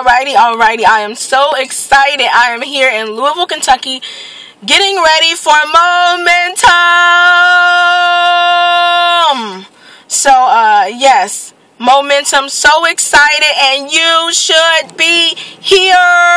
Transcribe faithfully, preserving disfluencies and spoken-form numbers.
alrighty, alrighty. I am so excited. I am here in Louisville, Kentucky, getting ready for Momentum. So, uh, yes, Momentum. So excited, and you should be here.